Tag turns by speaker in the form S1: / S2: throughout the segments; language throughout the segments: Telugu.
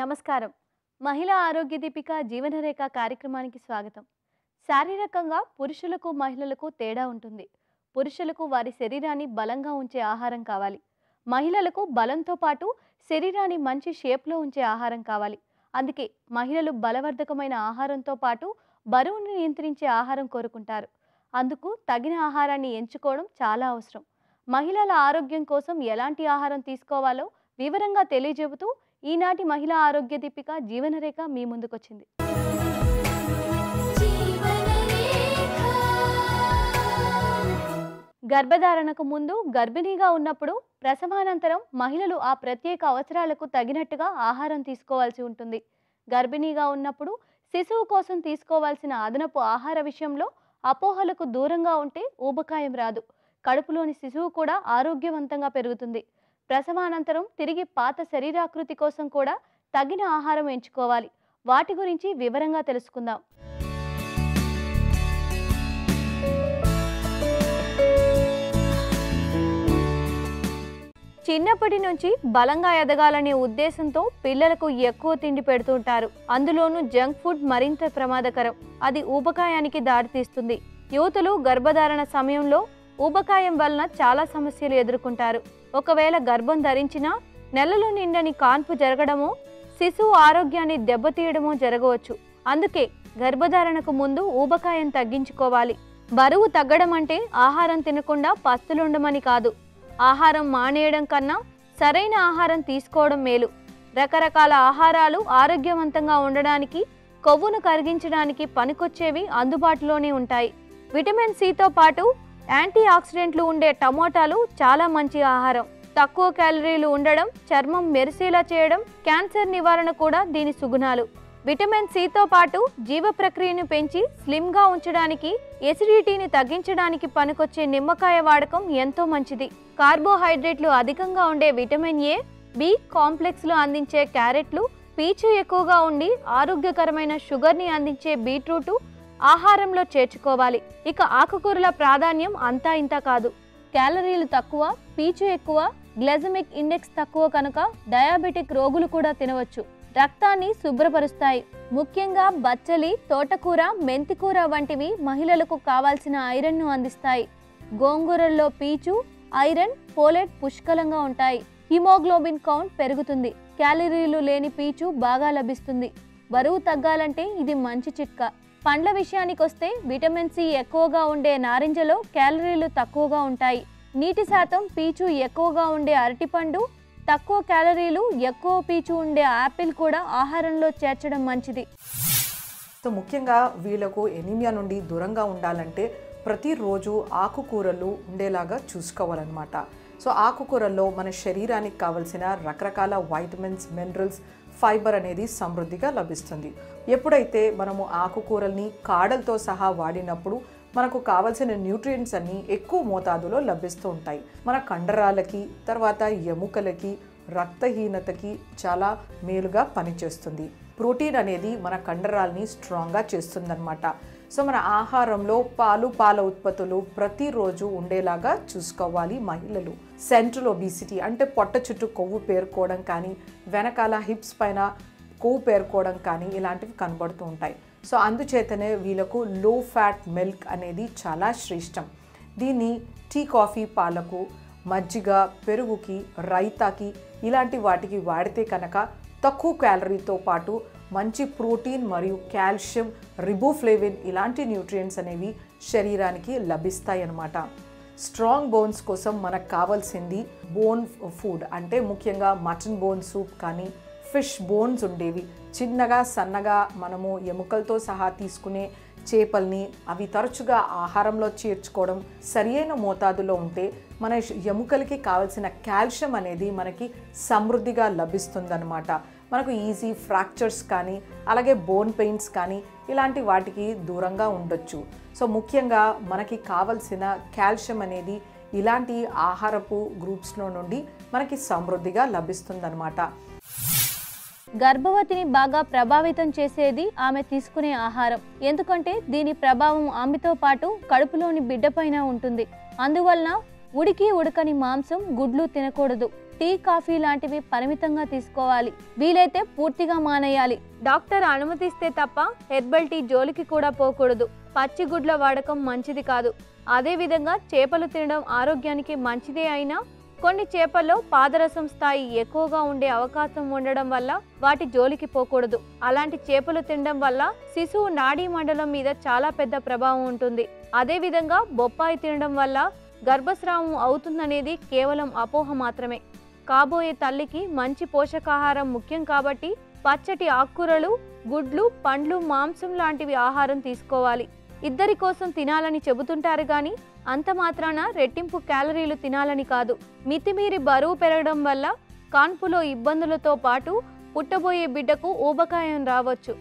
S1: నమస్కారం. మహిళా ఆరోగ్య దీపిక జీవనరేఖ కార్యక్రమానికి స్వాగతం. శారీరకంగా పురుషులకు మహిళలకు తేడా ఉంటుంది. పురుషులకు వారి శరీరాన్ని బలంగా ఉంచే ఆహారం కావాలి. మహిళలకు బలంతో పాటు శరీరాన్ని మంచి షేప్లో ఉంచే ఆహారం కావాలి. అందుకే మహిళలు బలవర్ధకమైన ఆహారంతో పాటు బరువును నియంత్రించే ఆహారం కోరుకుంటారు. అందుకు తగిన ఆహారాన్ని ఎంచుకోవడం చాలా అవసరం. మహిళల ఆరోగ్యం కోసం ఎలాంటి ఆహారం తీసుకోవాలో వివరంగా తెలియజెబుతూ ఈనాటి మహిళా ఆరోగ్య దీపిక జీవనరేఖ మీ ముందుకొచ్చింది. గర్భధారణకు ముందు, గర్భిణీగా ఉన్నప్పుడు, ప్రసవానంతరం మహిళలు ఆ ప్రత్యేక అవసరాలకు తగినట్టుగా ఆహారం తీసుకోవాల్సి ఉంటుంది. గర్భిణీగా ఉన్నప్పుడు శిశువు కోసం తీసుకోవాల్సిన అదనపు ఆహార విషయంలో అపోహలకు దూరంగా ఉంటే ఊబకాయం రాదు. కడుపులోని శిశువు కూడా ఆరోగ్యవంతంగా పెరుగుతుంది. ప్రసవానంతరం తిరిగి పాత శరీరాకృతి కోసం కూడా తగిన ఆహారం ఎంచుకోవాలి. వాటి గురించి వివరంగా తెలుసుకుందాం. చిన్నప్పటి నుంచి బలంగా ఎదగాలనే ఉద్దేశంతో పిల్లలకు ఎక్కువ తిండి పెడుతుంటారు. అందులోనూ జంక్ ఫుడ్ మరింత ప్రమాదకరం. అది ఊబకాయానికి దారితీస్తుంది. యువతులు గర్భధారణ సమయంలో ఊబకాయం వలన చాలా సమస్యలు ఎదుర్కొంటారు. ఒకవేళ గర్భం ధరించినా నెలలో నిండని కాన్పు జరగడమో, శిశువు ఆరోగ్యాన్ని దెబ్బతీయడమో జరగవచ్చు. అందుకే గర్భధారణకు ముందు ఊబకాయం తగ్గించుకోవాలి. బరువు తగ్గడం అంటే ఆహారం తినకుండా పస్తులుండమని కాదు. ఆహారం మానేయడం కన్నా సరైన ఆహారం తీసుకోవడం మేలు. రకరకాల ఆహారాలు ఆరోగ్యవంతంగా ఉండడానికి, కొవ్వును కరిగించడానికి పనికొచ్చేవి అందుబాటులోనే ఉంటాయి. విటమిన్ సితో పాటు యాంటీ ఆక్సిడెంట్లు ఉండే టమోటాలు చాలా మంచి ఆహారం. తక్కువ క్యాలరీలు ఉండడం, చర్మం మెరిసేలా చేయడం, క్యాన్సర్ నివారణ కూడా దీని సుగుణాలు. విటమిన్ సితో పాటు జీవ ప్రక్రియను పెంచి స్లిమ్గా ఉంచడానికి, ఎసిడిటీని తగ్గించడానికి పనికొచ్చే నిమ్మకాయ వాడకం ఎంతో మంచిది. కార్బోహైడ్రేట్లు అధికంగా ఉండే విటమిన్ ఏ, బి కాంప్లెక్స్లు అందించే క్యారెట్లు, పీచు ఎక్కువగా ఉండి ఆరోగ్యకరమైన షుగర్ని అందించే బీట్రూటు ఆహారంలో చేర్చుకోవాలి. ఇక ఆకుకూరల ప్రాధాన్యం అంతా ఇంత కాదు. క్యాలరీలు తక్కువ, పీచు ఎక్కువ, గ్లైసెమిక్ ఇండెక్స్ తక్కువ కనుక డయాబెటిక్ రోగులు కూడా తినవచ్చు. రక్తాన్ని శుభ్రపరుస్తాయి. ముఖ్యంగా బచ్చలి, తోటకూర, మెంతికూర వంటివి మహిళలకు కావాల్సిన ఐరన్ను అందిస్తాయి. గోంగూరల్లో పీచు, ఐరన్, ఫోలేట్ పుష్కలంగా ఉంటాయి. హిమోగ్లోబిన్ కౌంట్ పెరుగుతుంది. క్యాలరీలు లేని పీచు బాగా లభిస్తుంది. బరువు తగ్గాలంటే ఇది మంచి చిట్కా. పండ్ల విషయానికి వస్తే విటమిన్ సి ఎక్కువగా ఉండే నారింజలో క్యాలరీలు తక్కువగా ఉంటాయి. నీటి శాతం, పీచు ఎక్కువగా ఉండే అరటిపండు, తక్కువ క్యాలరీలు ఎక్కువ పీచు ఉండే యాపిల్ కూడా ఆహారంలో చేర్చడం మంచిది.
S2: సో ముఖ్యంగా వీళ్ళకు ఎనీమియా నుండి దూరంగా ఉండాలంటే ప్రతిరోజు ఆకుకూరలు ఉండేలాగా చూసుకోవాలన్నమాట. సో ఆకుకూరల్లో మన శరీరానికి కావలసిన రకరకాల వైటమిన్స్, మినరల్స్, ఫైబర్ అనేది సమృద్ధిగా లభిస్తుంది. ఎప్పుడైతే మనము ఆకుకూరల్ని కాడలతో సహా వాడినప్పుడు మనకు కావలసిన న్యూట్రియంట్స్ అన్నీ ఎక్కువ మోతాదులో లభిస్తూ ఉంటాయి. మన కండరాలకి, తర్వాత ఎముకలకి, రక్తహీనతకి చాలా మేలుగా పనిచేస్తుంది. ప్రోటీన్ అనేది మన కండరాల్ని స్ట్రాంగ్గా చేస్తుందన్నమాట. సో మన ఆహారంలో పాల ఉత్పత్తులు ప్రతిరోజు ఉండేలాగా చూసుకోవాలి మహిళలు. సెంట్రల్ ఒబిసిటీ అంటే పొట్ట చుట్టూ కొవ్వు పేరుకోవడం కానీ, వెనకాల హిప్స్ పైన కొవ్వు పేరుకోవడం కానీ ఇలాంటివి కనబడుతూ ఉంటాయి. సో అందుచేతనే వీళ్ళకు లో ఫ్యాట్ మిల్క్ అనేది చాలా శ్రేష్టం. దీన్ని టీ, కాఫీ, పాలకు, మజ్జిగ, పెరుగుకి, రైతాకి ఇలాంటి వాటికి వాడితే కనుక తక్కువ క్యాలరీతో పాటు మంచి ప్రోటీన్ మరియు కాల్షియం, రిబోఫ్లేవిన్ ఇలాంటి న్యూట్రియంట్స్ అనేవి శరీరానికి లభిస్తాయి అన్నమాట. స్ట్రాంగ్ బోన్స్ కోసం మనకు కావాల్సింది బోన్ ఫుడ్ అంటే ముఖ్యంగా మటన్ బోన్ సూప్ కానీ, ఫిష్ బోన్స్ ఉండేవి చిన్నగా సన్నగా మనము ఎముకలతో సహా తీసుకునే చేపల్ని అవి తరచుగా ఆహారంలో చేర్చుకోవడం సరియైన మోతాదులో ఉంటే మన ఎముకలకి కావాల్సిన కాల్షియం అనేది మనకి సమృద్ధిగా లభిస్తుందన్నమాట. మనకు ఈజీ ఫ్రాక్చర్స్ కానీ, అలాగే బోన్ పెయిన్స్ కానీ ఇలాంటి వాటికి దూరంగా ఉండొచ్చు. సో ముఖ్యంగా మనకి కావలసిన కాల్షియం అనేది ఇలాంటి ఆహారపు గ్రూప్స్లో నుండి మనకి సమృద్ధిగా లభిస్తుందన్నమాట.
S1: గర్భవతిని బాగా ప్రభావితం చేసేది ఆమె తీసుకునే ఆహారం. ఎందుకంటే దీని ప్రభావం ఆమెతో పాటు కడుపులోని బిడ్డపైన ఉంటుంది. అందువలన ఉడికి ఉడకని మాంసం, గుడ్లు తినకూడదు. టీ కాఫీ లాంటివి పరిమితంగా తీసుకోవాలి. వీలైతే పూర్తిగా మానేయాలి. డాక్టర్ అనుమతిస్తే తప్ప హెర్బల్ టీ జోలికి కూడా పోకూడదు. పచ్చి గుడ్ల వాడకం మంచిది కాదు. అదేవిధంగా చేపలు తినడం ఆరోగ్యానికి మంచిదే అయినా కొన్ని చేపల్లో పాదరసం స్థాయి ఎక్కువగా ఉండే అవకాశం ఉండడం వల్ల వాటి జోలికి పోకూడదు. అలాంటి చేపలు తినడం వల్ల శిశువు నాడీ మండలం మీద చాలా పెద్ద ప్రభావం ఉంటుంది. అదేవిధంగా బొప్పాయి తినడం వల్ల గర్భస్రావం అవుతుందనేది కేవలం అపోహ మాత్రమే. కాబోయే తల్లికి మంచి పోషకాహారం ముఖ్యం కాబట్టి పచ్చటి ఆకుకూరలు, గుడ్లు, పండ్లు, మాంసం లాంటివి ఆహారం తీసుకోవాలి. ఇద్దరి కోసం తినాలని చెబుతుంటారు కానీ అంత మాత్రాన రెట్టింపు క్యాలరీలు తినాలని కాదు. మితిమీరి బరువు పెరగడం వల్ల కాన్పులో ఇబ్బందులతో పాటు పుట్టబోయే బిడ్డకు ఊబకాయం రావచ్చు.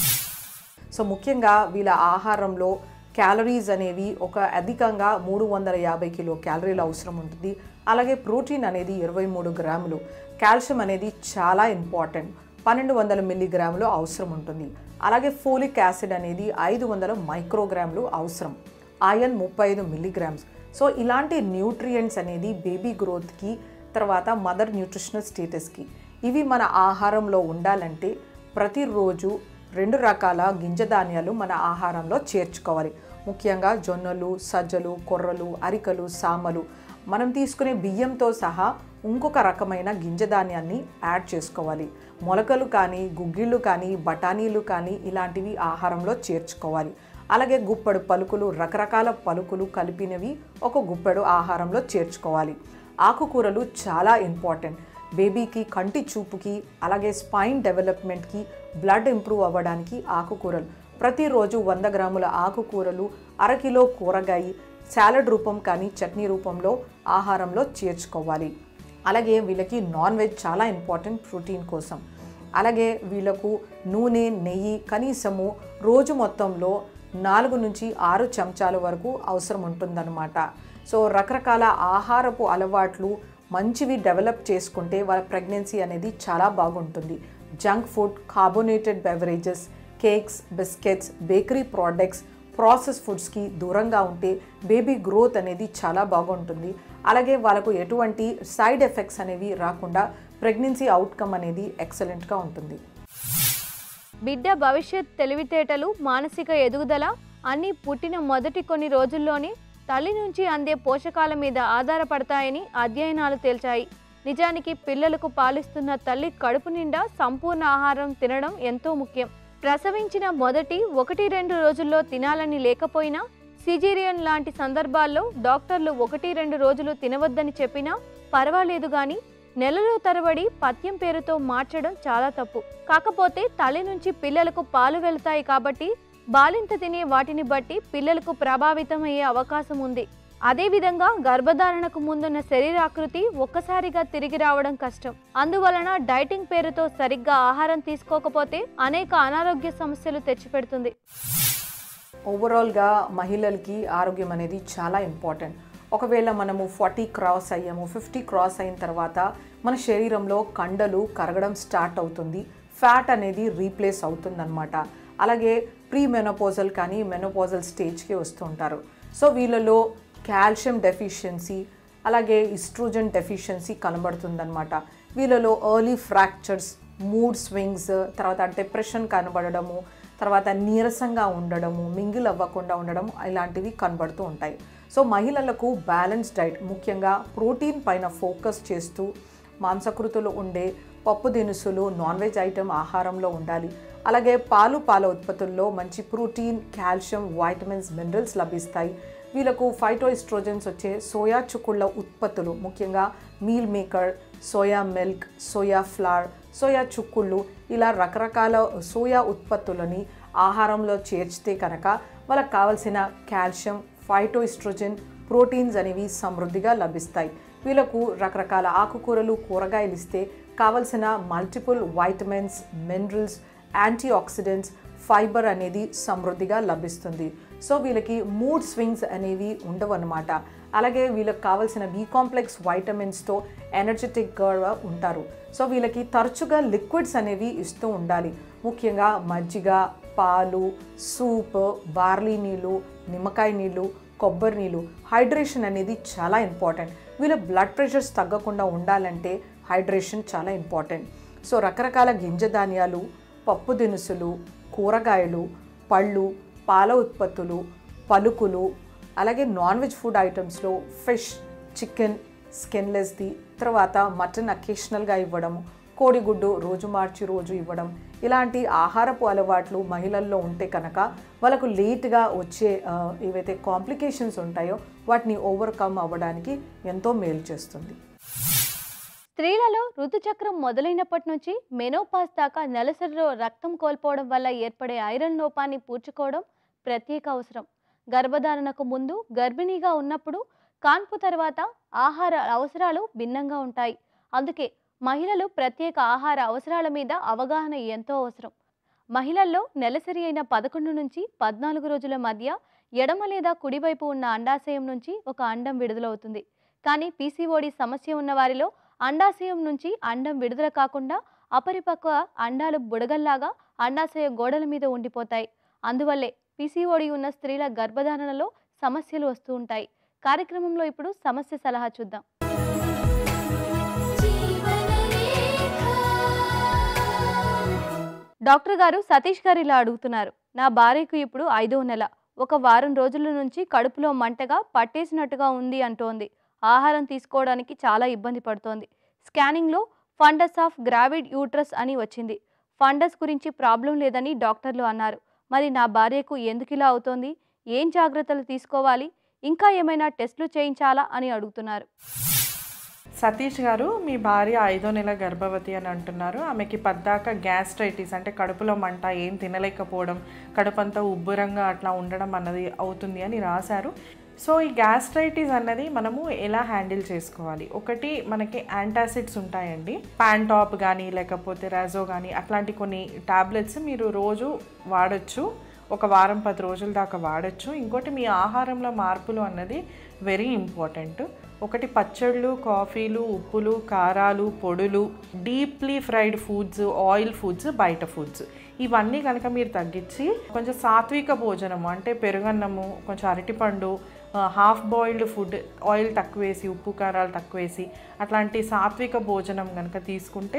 S2: సో ముఖ్యంగా వీళ్ళ ఆహారంలో క్యాలరీస్ అనేవి ఒక అధికంగా 350 కిలో క్యాలరీలు అవసరం ఉంటుంది. అలాగే ప్రోటీన్ అనేది 23 గ్రాములు, కాల్షియం అనేది చాలా ఇంపార్టెంట్ 1200 మిల్లీగ్రాములు అవసరం ఉంటుంది. అలాగే ఫోలిక్ యాసిడ్ అనేది 500 మైక్రోగ్రాములు అవసరం, ఐరన్ 35 మిల్లీగ్రామ్స్. సో ఇలాంటి న్యూట్రియంట్స్ అనేది బేబీ గ్రోత్కి, తర్వాత మదర్ న్యూట్రిషనల్ స్టేటస్కి ఇవి మన ఆహారంలో ఉండాలంటే ప్రతిరోజు 2 రకాల గింజ ధాన్యాలు మన ఆహారంలో చేర్చుకోవాలి. ముఖ్యంగా జొన్నలు, సజ్జలు, కొర్రలు, అరికలు, సామలు, మనం తీసుకునే బియ్యంతో సహా ఇంకొక రకమైన గింజ ధాన్యాన్ని యాడ్ చేసుకోవాలి. మొలకలు కానీ, గుగ్గిళ్ళు కానీ, బఠానీలు కానీ ఇలాంటివి ఆహారంలో చేర్చుకోవాలి. అలాగే గుప్పెడు పలుకులు, రకరకాల పలుకులు కలిపినవి ఒక గుప్పెడు ఆహారంలో చేర్చుకోవాలి. ఆకుకూరలు చాలా ఇంపార్టెంట్. బేబీకి కంటి చూపుకి, అలాగే స్పైన్ డెవలప్మెంట్కి, బ్లడ్ ఇంప్రూవ్ అవ్వడానికి ఆకుకూరలు ప్రతిరోజు 100 గ్రాముల ఆకుకూరలు, అరకిలో కూరగాయ సాలడ్ రూపం కానీ చట్నీ రూపంలో ఆహారంలో చేర్చుకోవాలి. అలాగే వీళ్ళకి నాన్ వెజ్ చాలా ఇంపార్టెంట్ ప్రోటీన్ కోసం. అలాగే వీళ్ళకు నూనె, నెయ్యి కనీసము రోజు మొత్తంలో 4 నుంచి 6 చెంచాల వరకు అవసరం ఉంటుందన్నమాట. సో రకరకాల ఆహారపు అలవాట్లు మంచివి డెవలప్ చేసుకుంటే వాళ్ళ ప్రెగ్నెన్సీ అనేది చాలా బాగుంటుంది. Junk food, carbonated beverages, cakes, biscuits, bakery products, process ఫుడ్స్కి దూరంగా ఉంటే బేబీ గ్రోత్ అనేది చాలా బాగుంటుంది. అలాగే వాళ్ళకు ఎటువంటి సైడ్ ఎఫెక్ట్స్ అనేవి రాకుండా ప్రెగ్నెన్సీ అవుట్కమ్ అనేది ఎక్సలెంట్గా ఉంటుంది.
S1: బిడ్డ భవిష్యత్, తెలివితేటలు, మానసిక ఎదుగుదల అన్నీ పుట్టిన మొదటి కొన్ని రోజుల్లోనే తల్లి నుంచి అందే పోషకాల మీద ఆధారపడతాయని అధ్యయనాలు తేల్చాయి. నిజానికి పిల్లలకు పాలిస్తున్న తల్లి కడుపు నిండా సంపూర్ణ ఆహారం తినడం ఎంతో ముఖ్యం. ప్రసవించిన మొదటి 1-2 రోజుల్లో తినాలని లేకపోయినా, సిజేరియన్ లాంటి సందర్భాల్లో డాక్టర్లు 1-2 రోజులు తినవద్దని చెప్పినా పర్వాలేదు కానీ నెలల తరబడి పథ్యం పేరుతో మార్చడం చాలా తప్పు. కాకపోతే తల్లి నుంచి పిల్లలకు పాలు వెళ్తాయి కాబట్టి బాలింత తినే వాటిని బట్టి పిల్లలకు ప్రభావితమయ్యే అవకాశం ఉంది. అదేవిధంగా గర్భధారణకు ముందున్న శరీరాకృతి ఒక్కసారిగా తిరిగి రావడం కష్టం. అందువలన డైటింగ్ పేరుతో సరిగ్గా ఆహారం తీసుకోకపోతే అనేక అనారోగ్య సమస్యలు తెచ్చిపెడుతుంది.
S2: ఓవరాల్గా మహిళలకి ఆరోగ్యం అనేది చాలా ఇంపార్టెంట్. ఒకవేళ మనము 40 క్రాస్ అయ్యాము, 50 క్రాస్ అయిన తర్వాత మన శరీరంలో కండలు కరగడం స్టార్ట్ అవుతుంది, ఫ్యాట్ అనేది రీప్లేస్ అవుతుందన్నమాట. అలాగే ప్రీ మెనోపోజల్ కానీ మెనోపోజల్ స్టేజ్కి వస్తుంటారు. సో వీళ్ళలో కాల్షియం డెఫిషియన్సీ, అలాగే ఈస్ట్రోజన్ డెఫిషియన్సీ కనబడుతుందన్నమాట. వీళ్ళలో ఎర్లీ ఫ్రాక్చర్స్, మూడ్ స్వింగ్స్, తర్వాత డిప్రెషన్ కనబడము, తర్వాత నీరసంగా ఉండడము, మింగిల్ అవ్వకుండా ఉండడం ఇలాంటివి కనబడుతూ ఉంటాయి. సో మహిళలకు బ్యాలెన్స్ డైట్, ముఖ్యంగా ప్రోటీన్ పైన ఫోకస్ చేస్తూ మాంసకృతులు ఉండే పప్పు దినుసులు, నాన్ వెజ్ ఐటెం ఆహారంలో ఉండాలి. అలాగే పాల ఉత్పత్తుల్లో మంచి ప్రోటీన్, కాల్షియం, వైటమిన్స్, మినరల్స్ లభిస్తాయి. వీళ్ళకు ఫైటోఎస్ట్రోజన్స్ వచ్చే సోయా చుక్కుళ్ళ ఉత్పత్తులు, ముఖ్యంగా meal maker, soya milk, soya flour, soya చుక్కుళ్ళు, ఇలా రకరకాల సోయా ఉత్పత్తులని ఆహారంలో చేర్చితే కనుక వాళ్ళకి కావాల్సిన కాల్షియం, ఫైటోఎస్ట్రోజన్, ప్రోటీన్స్ అనేవి సమృద్ధిగా లభిస్తాయి. వీళ్ళకు రకరకాల ఆకుకూరలు, కూరగాయలు ఇస్తే కావలసిన multiple vitamins, minerals, antioxidants, fibre అనేది సమృద్ధిగా లభిస్తుంది. సో వీళ్ళకి మూడ్ స్వింగ్స్ అనేవి ఉండవన్నమాట. అలాగే వీళ్ళకి కావాల్సిన బి కాంప్లెక్స్ వైటమిన్స్తో ఎనర్జెటిక్గా ఉంటారు. సో వీళ్ళకి తరచుగా లిక్విడ్స్ అనేవి ఇస్తూ ఉండాలి. ముఖ్యంగా మజ్జిగ, పాలు, సూప్, బార్లీ నీళ్ళు, నిమ్మకాయ నీళ్ళు, కొబ్బరి నీళ్ళు. హైడ్రేషన్ అనేది చాలా ఇంపార్టెంట్. వీళ్ళ బ్లడ్ ప్రెషర్స్ తగ్గకుండా ఉండాలంటే హైడ్రేషన్ చాలా ఇంపార్టెంట్. సో రకరకాల గింజ ధాన్యాలు, పప్పు దినుసులు, కూరగాయలు, పళ్ళు, పాల ఉత్పత్తులు, పలుకులు, అలాగే నాన్ వెజ్ ఫుడ్ ఐటమ్స్లో ఫిష్, చికెన్, స్కిన్లెస్ది, తర్వాత మటన్ అకేషనల్గా ఇవ్వడం, కోడిగుడ్డు రోజు మార్చి రోజు ఇవ్వడం, ఇలాంటి ఆహారపు అలవాట్లు మహిళల్లో ఉంటే కనుక వాళ్ళకు లేట్గా వచ్చే ఏవైతే కాంప్లికేషన్స్ ఉంటాయో వాటిని ఓవర్కమ్ అవ్వడానికి ఎంతో మేలు చేస్తుంది.
S1: స్త్రీలలో ఋతుచక్రం మొదలైనప్పటి నుంచి మెనోపాజ్ దాకా నెలసరిలో రక్తం కోల్పోవడం వల్ల ఏర్పడే ఐరన్ లోపాన్ని పూడ్చుకోవడం ప్రత్యేక అవసరం. గర్భధారణకు ముందు, గర్భిణీగా ఉన్నప్పుడు, కాన్పు తర్వాత ఆహార అవసరాలు భిన్నంగా ఉంటాయి. అందుకే మహిళలు ప్రత్యేక ఆహార అవసరాల మీద అవగాహన ఎంతో అవసరం. మహిళల్లో నెలసరి అయిన 11 నుంచి 14 రోజుల మధ్య ఎడమ లేదా కుడివైపు ఉన్న అండాశయం నుంచి ఒక అండం విడుదలవుతుంది. కానీ పీసీఓడి సమస్య ఉన్న వారిలో అండాశయం నుంచి అండం విడుదల కాకుండా అపరిపక్వ అండాలు బుడగల్లాగా అండాశయ గోడల మీద ఉండిపోతాయి. అందువల్లే పీసీఓడి ఉన్న స్త్రీల గర్భధారణలో సమస్యలు వస్తూ ఉంటాయి. కార్యక్రమంలో ఇప్పుడు సమస్య సలహా చూద్దాం. డాక్టర్ గారు, సతీష్ గారు ఇలా అడుగుతున్నారు. నా భార్యకు ఇప్పుడు 5వ నెల. ఒక వారం రోజుల నుంచి కడుపులో మంటగా పట్టేసినట్టుగా ఉంది అంటోంది. ఆహారం తీసుకోవడానికి చాలా ఇబ్బంది పడుతోంది. స్కానింగ్లో ఫండస్ ఆఫ్ గ్రావిడ్ యూట్రస్ అని వచ్చింది. ఫండస్ గురించి ప్రాబ్లం లేదని డాక్టర్లు అన్నారు. మరి నా భార్యకు ఎందుకు ఇలా అవుతోంది? ఏం జాగ్రత్తలు తీసుకోవాలి? ఇంకా ఏమైనా టెస్టులు చేయించాలా అని అడుగుతున్నారు.
S3: సతీష్ గారు, మీ భార్య 5వ నెల గర్భవతి అని అంటున్నారు. ఆమెకి పద్దాక గ్యాస్ట్రైటిస్ అంటే కడుపులో మంట, ఏం తినలేకపోవడం, కడుపంతా ఉబ్బురంగా అట్లా ఉండడం అన్నది అవుతుంది అని రాశారు. సో ఈ గ్యాస్ట్రైటిస్ అన్నది మనము ఎలా హ్యాండిల్ చేసుకోవాలి? ఒకటి, మనకి యాంటాసిడ్స్ ఉంటాయండి, ప్యాంటాప్ కానీ లేకపోతే రాజో కానీ, అట్లాంటి కొన్ని టాబ్లెట్స్ మీరు రోజు వాడచ్చు. ఒక వారం 10 రోజుల దాకా వాడచ్చు. ఇంకోటి, మీ ఆహారంలో మార్పులు అన్నది వెరీ ఇంపార్టెంట్. ఒకటి, పచ్చళ్ళు, కాఫీలు, ఉప్పులు, కారాలు, పొడులు, deeply fried foods, oil foods, బయట ఫుడ్స్, ఇవన్నీ కనుక మీరు తగ్గించి కొంచెం సాత్విక భోజనము అంటే పెరుగన్నము, కొంచెం అరటిపండు, హాఫ్ బాయిల్డ్ ఫుడ్, ఆయిల్ తక్కువ వేసి, ఉప్పు కారాలు తక్కువ వేసి, అట్లాంటి సాత్విక భోజనం కనుక తీసుకుంటే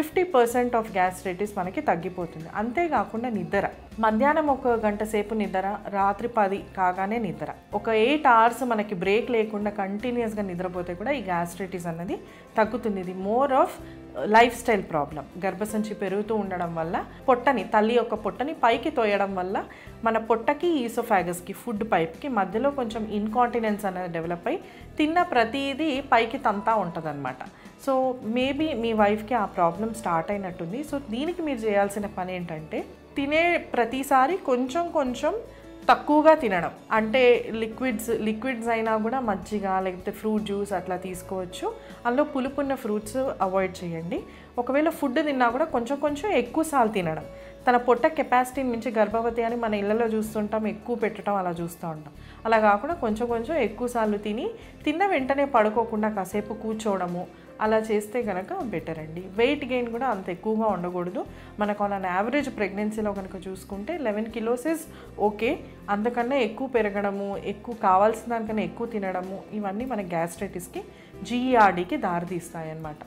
S3: 50% ఆఫ్ గ్యాస్ట్రైటిస్ మనకి తగ్గిపోతుంది. అంతేకాకుండా నిద్ర, మధ్యాహ్నం 1 గంట సేపు నిద్ర, రాత్రి 10 కాగానే నిద్ర, ఒక 8 అవర్స్ మనకి బ్రేక్ లేకుండా కంటిన్యూస్గా నిద్రపోతే కూడా ఈ గ్యాస్ట్రైటిస్ అన్నది తగ్గుతుంది. ఇది more of life style problem. గర్భసంచి పెరుగుతూ ఉండడం వల్ల తల్లి యొక్క పొట్టని పైకి తోయడం వల్ల మన పొట్టకి, ఈసోఫాగస్కి, ఫుడ్ పైప్కి మధ్యలో కొంచెం ఇన్కాంటినెన్స్ అనేది డెవలప్ అయ్యి తిన్న ప్రతిదీ పైకి తంతా ఉంటుంది అనమాట. సో మేబీ మీ వైఫ్కి ఆ ప్రాబ్లం స్టార్ట్ అయినట్టుంది. సో దీనికి మీరు చేయాల్సిన పని ఏంటంటే, తినే ప్రతిసారి కొంచెం కొంచెం తక్కువగా తినడం. అంటే లిక్విడ్స్ అయినా కూడా మజ్జిగ లేకపోతే ఫ్రూట్ జ్యూస్ అట్లా తీసుకోవచ్చు. అందులో పులుపున్న ఫ్రూట్స్ అవాయిడ్ చేయండి. ఒకవేళ ఫుడ్ తిన్నా కూడా కొంచెం కొంచెం ఎక్కువసార్లు తినడం. తన పొట్ట కెపాసిటీని మించి గర్భవతి అని మన ఇళ్ళలో చూస్తుంటాం, ఎక్కువ పెట్టడం అలా చూస్తూ ఉంటాం. అలా కాకుండా కొంచెం కొంచెం ఎక్కువసార్లు తిన్న వెంటనే పడుకోకుండా కాసేపు కూర్చోవడము, అలా చేస్తే కనుక బెటర్ అండి. వెయిట్ గెయిన్ కూడా అంత ఎక్కువగా ఉండకూడదు. మనకు ఆన్ యావరేజ్ ప్రెగ్నెన్సీలో కనుక చూసుకుంటే 11 kilos ఇస్ ఓకే. అంతకన్నా ఎక్కువ పెరగడము, ఎక్కువ కావాల్సిన దానికన్నా ఎక్కువ తినడము, ఇవన్నీ మన గ్యాస్ట్రైటిస్కి, జీఈఆర్డీకి దారితీస్తాయి అన్నమాట.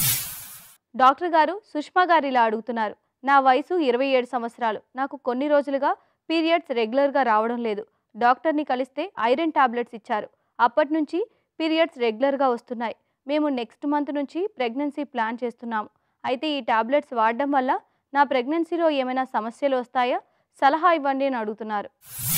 S1: డాక్టర్ గారు, సుష్మా గారు ఇలా అడుగుతున్నారు. నా వయసు 27 సంవత్సరాలు. నాకు కొన్ని రోజులుగా పీరియడ్స్ రెగ్యులర్గా రావడం లేదు. డాక్టర్ని కలిస్తే ఐరన్ టాబ్లెట్స్ ఇచ్చారు. అప్పటి నుంచి పీరియడ్స్ రెగ్యులర్గా వస్తున్నాయి. మేము నెక్స్ట్ మంత్ నుంచి ప్రెగ్నెన్సీ ప్లాన్ చేస్తున్నాము. అయితే ఈ టాబ్లెట్స్ వాడడం వల్ల నా ప్రెగ్నెన్సీలో ఏమైనా సమస్యలు వస్తాయా? సలహా ఇవ్వండి అని అడుగుతున్నారు.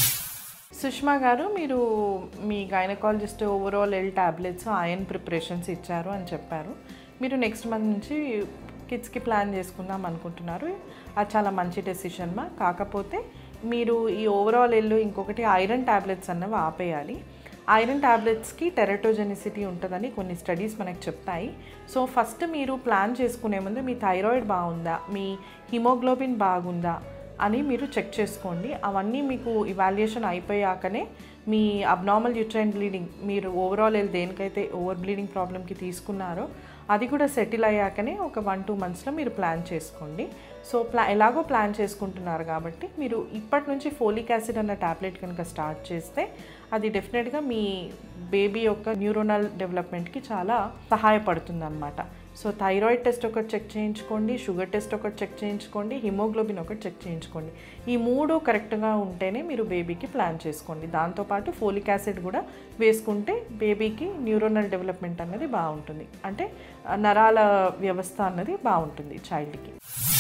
S3: సుష్మా గారు, మీరు మీ gynaecologist overall tablets, iron preparations ఇచ్చారు అని చెప్పారు. మీరు నెక్స్ట్ మంత్ నుంచి కిడ్స్కి ప్లాన్ చేసుకుందాం అనుకుంటున్నారు. అది చాలా మంచి డెసిషన్ మా. కాకపోతే మీరు ఈ ఓవరాల్ ఇంకొకటి ఐరన్ టాబ్లెట్స్ అన్నవి ఆపేయాలి. ఐరన్ టాబ్లెట్స్కి టెరటోజెనిసిటీ ఉంటుందని కొన్ని స్టడీస్ మనకు చెప్తాయి. సో ఫస్ట్ మీరు ప్లాన్ చేసుకునే ముందు మీ థైరాయిడ్ బాగుందా, మీ హిమోగ్లోబిన్ బాగుందా అని మీరు చెక్ చేసుకోండి. అవన్నీ మీకు ఇవాల్యుయేషన్ అయిపోయాకనే మీ అబ్నార్మల్ యూట్రైన్ బ్లీడింగ్, మీరు ఓవరాల్ దేనికైతే ఓవర్ బ్లీడింగ్ ప్రాబ్లమ్కి తీసుకున్నారో అది కూడా సెటిల్ అయ్యాకనే ఒక 1-2 monthsలో మీరు ప్లాన్ చేసుకోండి. సో ఎలాగో ప్లాన్ చేసుకుంటున్నారు కాబట్టి మీరు ఇప్పటి నుంచి ఫోలిక్ యాసిడ్ అన్న టాబ్లెట్ కనుక స్టార్ట్ చేస్తే అది డెఫినెట్గా మీ బేబీ యొక్క న్యూరోనల్ డెవలప్మెంట్కి చాలా సహాయపడుతుంది అన్నమాట. సో థైరాయిడ్ టెస్ట్ ఒకటి చెక్ చేయించుకోండి, షుగర్ టెస్ట్ ఒకటి చెక్ చేయించుకోండి, హిమోగ్లోబిన్ ఒకటి చెక్ చేయించుకోండి. ఈ 3 కరెక్ట్గా ఉంటేనే మీరు బేబీకి ప్లాన్ చేసుకోండి. దాంతోపాటు ఫోలిక్ యాసిడ్ కూడా వేసుకుంటే బేబీకి న్యూరోనల్ డెవలప్మెంట్ అన్నది బాగుంటుంది, అంటే నరాల వ్యవస్థ అన్నది బాగుంటుంది చైల్డ్కి.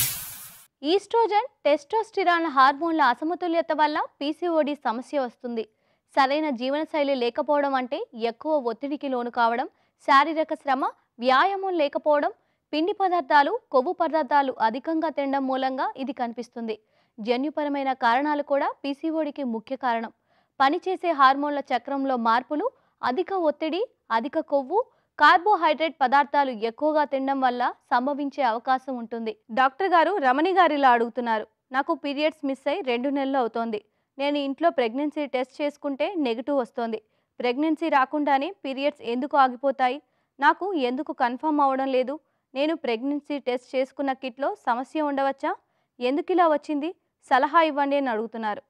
S1: ఈస్ట్రోజన్, టెస్టోస్టిరాన్ హార్మోన్ల అసమతుల్యత వల్ల పీసీఓడి సమస్య వస్తుంది. సరైన జీవనశైలి లేకపోవడం అంటే ఎక్కువ ఒత్తిడికి లోను కావడం, శారీరక శ్రమ, వ్యాయామం లేకపోవడం, పిండి పదార్థాలు, కొవ్వు పదార్థాలు అధికంగా తినడం మూలంగా ఇది కనిపిస్తుంది. జన్యుపరమైన కారణాలు కూడా పీసీఓడికి ముఖ్య కారణం. పనిచేసే హార్మోన్ల చక్రంలో మార్పులు, అధిక ఒత్తిడి, అధిక కొవ్వు, కార్బోహైడ్రేట్ పదార్థాలు ఎక్కువగా తినడం వల్ల సంభవించే అవకాశం ఉంటుంది. డాక్టర్ గారు రమణి గారు ఇలా అడుగుతున్నారు. నాకు పీరియడ్స్ మిస్ అయి 2 నెలలు అవుతోంది. నేను ఇంట్లో ప్రెగ్నెన్సీ టెస్ట్ చేసుకుంటే నెగిటివ్ వస్తోంది. ప్రెగ్నెన్సీ రాకుండానే పీరియడ్స్ ఎందుకు ఆగిపోతాయి? నాకు ఎందుకు కన్ఫర్మ్ అవ్వడం లేదు? నేను ప్రెగ్నెన్సీ టెస్ట్ చేసుకున్న కిట్లో సమస్య ఉండవచ్చా? ఎందుకు ఇలా వచ్చింది? సలహా ఇవ్వండి అని అడుగుతున్నారు.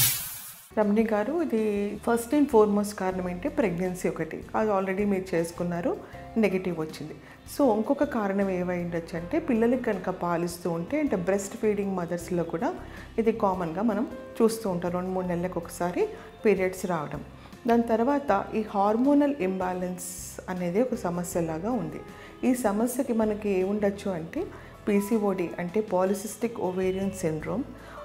S4: రమణి గారు, ఇది ఫస్ట్ అండ్ ఫార్మోస్ట్ కారణం ఏంటి? ప్రెగ్నెన్సీ ఒకటి, అది ఆల్రెడీ మీరు చేసుకున్నారు, నెగిటివ్ వచ్చింది. సో ఇంకొక కారణం ఏమై ఉండొచ్చు అంటే పిల్లలకి కనుక పాలిస్తూ ఉంటే, అంటే బ్రెస్ట్ ఫీడింగ్ మదర్స్లో కూడా ఇది కామన్గా మనం చూస్తూ ఉంటాం. 2-3 నెలలకు ఒకసారి పీరియడ్స్ రావడం. దాని తర్వాత ఈ హార్మోనల్ ఇంబ్యాలెన్స్ అనేది ఒక సమస్యలాగా ఉంది. ఈ సమస్యకి మనకి ఏముండొచ్చు అంటే పీసీఓడి, అంటే పాలిసిస్టిక్ ఓవేరియన్ సిండ్రోమ్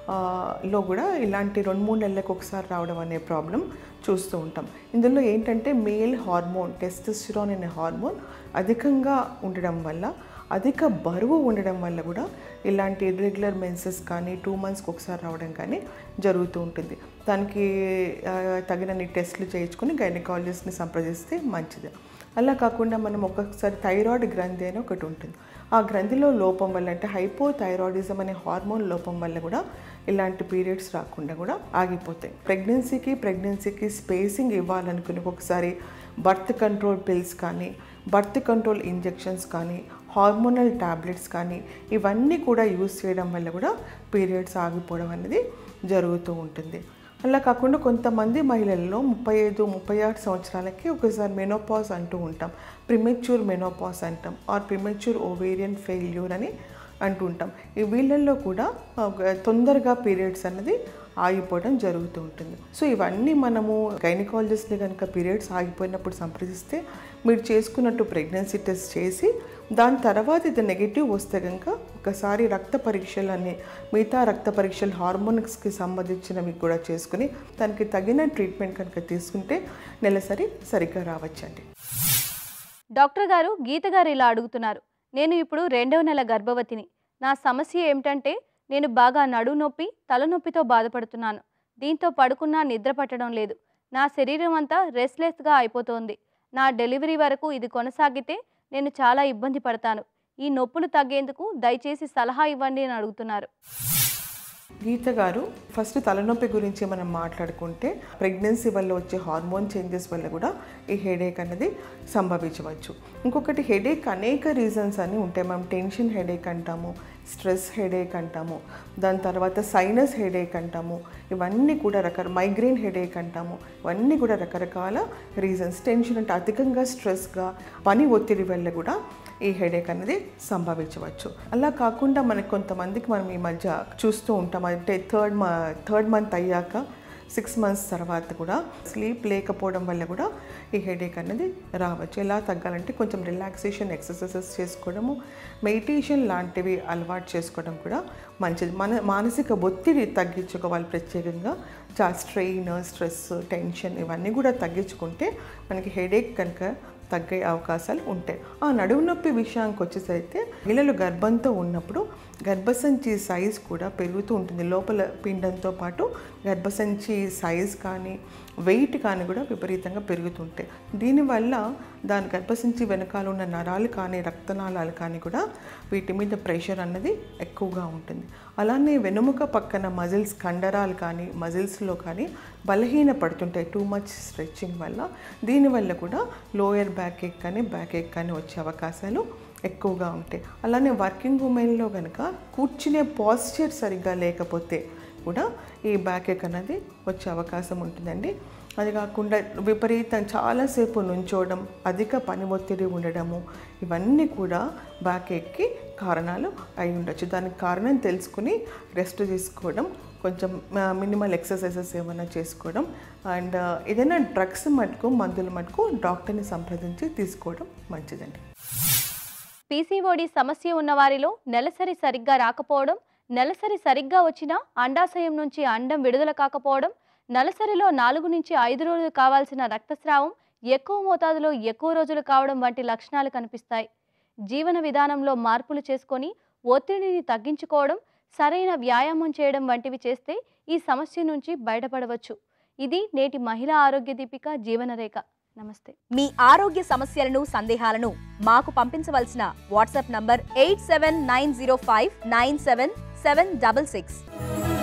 S4: లో కూడా ఇలాంటి 2-3 నెలలకు ఒకసారి రావడం అనే ప్రాబ్లం చూస్తూ ఉంటాం. ఇందులో ఏంటంటే మేల్ హార్మోన్ టెస్టోస్టెరాన్ అనే హార్మోన్ అధికంగా ఉండడం వల్ల, అధిక బరువు ఉండడం వల్ల కూడా ఇలాంటి ఇర్రెగ్యులర్ మెన్సెస్ కానీ 2 మంత్స్కి ఒకసారి రావడం కానీ జరుగుతూ ఉంటుంది. దానికి తగినన్ని టెస్టులు చేయించుకొని గైనకాలజిస్ట్ని సంప్రదిస్తే మంచిది. అలా కాకుండా మనం ఒక్కొక్కసారి థైరాయిడ్ గ్రంథి అని ఒకటి ఉంటుంది. ఆ గ్రంథిలో లోపం వల్ల, అంటే హైపోథైరాయిడిజం అనే హార్మోన్ లోపం వల్ల కూడా ఇలాంటి పీరియడ్స్ రాకుండా కూడా ఆగిపోతాయి. ప్రెగ్నెన్సీకి స్పేసింగ్ ఇవ్వాలనుకుని ఒకసారి బర్త్ కంట్రోల్ పిల్స్ కానీ, బర్త్ కంట్రోల్ ఇంజెక్షన్స్ కానీ, హార్మోనల్ ట్యాబ్లెట్స్ కానీ ఇవన్నీ కూడా యూజ్ చేయడం వల్ల కూడా పీరియడ్స్ ఆగిపోవడం అనేది జరుగుతూ ఉంటుంది. అలా కాకుండా కొంతమంది మహిళల్లో 35-36 సంవత్సరాలకి ఒకసారి మెనోపాజ్ అంటూ ఉంటాం, ప్రిమెచ్యూర్ మెనోపాజ్ అంటాం, ఆర్ ప్రిమెచ్యూర్ ఓవేరియన్ ఫెయిల్యూర్ అని అంటూ ఉంటాం. ఈ వీళ్ళల్లో కూడా తొందరగా పీరియడ్స్ అన్నది ఆగిపోవడం జరుగుతూ ఉంటుంది. సో ఇవన్నీ మనము గైనకాలజిస్ట్ని కనుక పీరియడ్స్ ఆగిపోయినప్పుడు సంప్రదిస్తే, మీరు చేసుకున్నట్టు ప్రెగ్నెన్సీ టెస్ట్ చేసి దాని తర్వాత ఇది నెగిటివ్ వస్తే కనుక ఒకసారి రక్త పరీక్షలు మిగతా రక్త పరీక్షలు హార్మోన్స్కి సంబంధించినవి కూడా చేసుకుని దానికి తగిన ట్రీట్మెంట్ కనుక తీసుకుంటే నెలసరి సరిగ్గా రావచ్చండి.
S1: డాక్టర్ గారు, గీత గారు ఇలా అడుగుతున్నారు. నేను ఇప్పుడు 2వ నెల గర్భవతిని. నా సమస్య ఏమిటంటే నేను బాగా నడుము నొప్పి, తలనొప్పితో బాధపడుతున్నాను. దీంతో పడుకున్నా నిద్ర పట్టడం లేదు. నా శరీరం అంతా రెస్ట్లెస్గా అయిపోతోంది. నా డెలివరీ వరకు ఇది కొనసాగితే నేను చాలా ఇబ్బంది పడతాను. ఈ నొప్పులు తగ్గేందుకు దయచేసి సలహా ఇవ్వండి అని అడుగుతున్నారు.
S4: గీత గారు, ఫస్ట్ తలనొప్పి గురించి మనం మాట్లాడుకుంటే ప్రెగ్నెన్సీ వల్ల వచ్చే హార్మోన్ చేంజెస్ వల్ల కూడా ఈ హెడేక్ అనేది సంభవించవచ్చు. ఇంకొకటి, హెడేక్ అనేక రీజన్స్ అని ఉంటాయి. మనం టెన్షన్ హెడేక్ అంటాము, స్ట్రెస్ హెడేక్ అంటాము, దాని తర్వాత సైనస్ హెడేక్ అంటాము, ఇవన్నీ కూడా మైగ్రేన్ హెడేక్ అంటాము. ఇవన్నీ కూడా రకరకాల రీజన్స్. టెన్షన్ అంటే అధికంగా స్ట్రెస్గా పని ఒత్తిడి వల్ల కూడా ఈ హెడేక్ అనేది సంభవించవచ్చు. అలా కాకుండా మనకి కొంతమందికి మనం ఈ మధ్య చూస్తూ ఉంటాం, అంటే థర్డ్ మంత్ అయ్యాక 6 మంత్స్ తర్వాత కూడా స్లీప్ లేకపోవడం వల్ల కూడా ఈ హెడేక్ అనేది రావచ్చు. ఎలా తగ్గాలంటే కొంచెం రిలాక్సేషన్ ఎక్సర్సైజెస్ చేసుకోవడము, మెడిటేషన్ లాంటివి అలవాటు చేసుకోవడం కూడా మంచిది. మానసిక ఒత్తిడి తగ్గించుకోవాలి. ప్రత్యేకంగా స్ట్రెయిన్, స్ట్రెస్, టెన్షన్ ఇవన్నీ కూడా తగ్గించుకుంటే మనకి హెడేక్ కనుక తగ్గే అవకాశాలు ఉంటాయి. ఆ నడుము నొప్పి విషయానికి వచ్చేసరికి మహిళలు గర్భంతో ఉన్నప్పుడు గర్భసంచి సైజ్ కూడా పెరుగుతూ ఉంటుంది. లోపల పిండంతో పాటు గర్భసంచి సైజ్ కానీ వెయిట్ కానీ కూడా విపరీతంగా పెరుగుతుంటాయి. దీనివల్ల దాని గర్భసంచి వెనకాల ఉన్న నరాలు కానీ రక్తనాళాలు కానీ కూడా వీటి మీద ప్రెషర్ అన్నది ఎక్కువగా ఉంటుంది. అలానే వెనుముక పక్కన మజిల్స్, కండరాలు కానీ మజిల్స్లో కానీ బలహీన పడుతుంటాయి టూ మచ్ స్ట్రెచ్చింగ్ వల్ల. దీనివల్ల కూడా లోయర్ బ్యాక్ ఏక్ కానీ బ్యాక్ ఏక్ కానీ వచ్చే అవకాశాలు ఎక్కువగా ఉంటాయి. అలానే వర్కింగ్ ఉమెన్లో కనుక కూర్చునే పాస్చర్ సరిగ్గా లేకపోతే, కూడా ఈ బ్యాక్ ఏక్ అనేది వచ్చే అవకాశం ఉంటుందండి. అది కాకుండా విపరీతం చాలాసేపు నుంచోవడం, అధిక పని ఒత్తిడి ఉండడము, ఇవన్నీ కూడా బ్యాక్ ఏక్కి కారణాలు అయి ఉండొచ్చు. దానికి కారణం తెలుసుకుని రెస్ట్ తీసుకోవడం, కొంచెం మినిమల్ ఎక్సర్సైజెస్ ఏమైనా చేసుకోవడం, అండ్ ఏదైనా డ్రగ్స్ మటుకు మందులు మటుకు డాక్టర్ని సంప్రదించి తీసుకోవడం మంచిదండి.
S1: పీసీఓడి సమస్య ఉన్న వారిలో నెలసరి సరిగ్గా రాకపోవడం, నెలసరి సరిగ్గా వచ్చినా అండాశయం నుంచి అండం విడుదల కాకపోవడం, నెలసరిలో 4 నుంచి 5 రోజులు కావాల్సిన రక్తస్రావం ఎక్కువ మోతాదులో ఎక్కువ రోజులు కావడం వంటి లక్షణాలు కనిపిస్తాయి. జీవన విధానంలో మార్పులు చేసుకొని ఒత్తిడిని తగ్గించుకోవడం, సరైన వ్యాయామం చేయడం వంటివి చేస్తే ఈ సమస్య నుంచి బయటపడవచ్చు. ఇది నేటి మహిళా ఆరోగ్య దీపిక జీవనరేఖ. నమస్తే.
S5: మీ ఆరోగ్య సమస్యలను, సందేహాలను మాకు పంపించవలసిన వాట్సాప్ నంబర్ 8790597766.